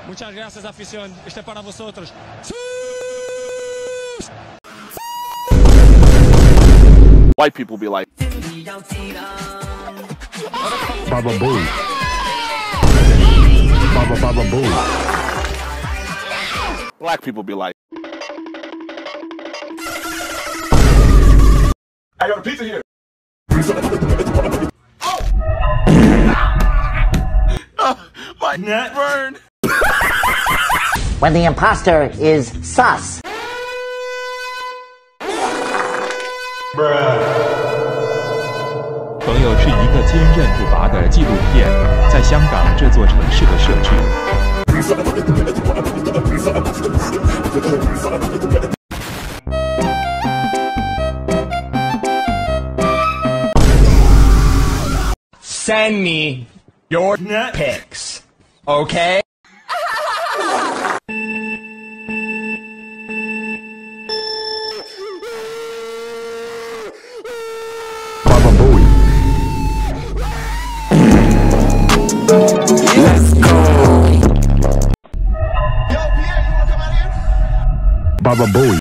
Muchas gracias, afición. Este es para vosotros. White people be like, Baba Boo. Baba Baba Boo. black people be like, I got a pizza here. my neck burned. When the imposter is sus. 朋友是一个坚韧不拔的纪录片，在香港这座城市的社区。 Send me your nut pics, okay? Baba Booey. Let's go. Yo, Pierre, you wanna come out here? Baba Booey.